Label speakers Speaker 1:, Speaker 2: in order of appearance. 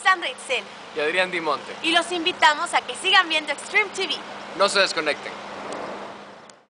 Speaker 1: Alejandra Itzel.
Speaker 2: Y Adrián Dimonte.
Speaker 1: Y los invitamos a que sigan viendo Extreme TV.
Speaker 2: No se desconecten.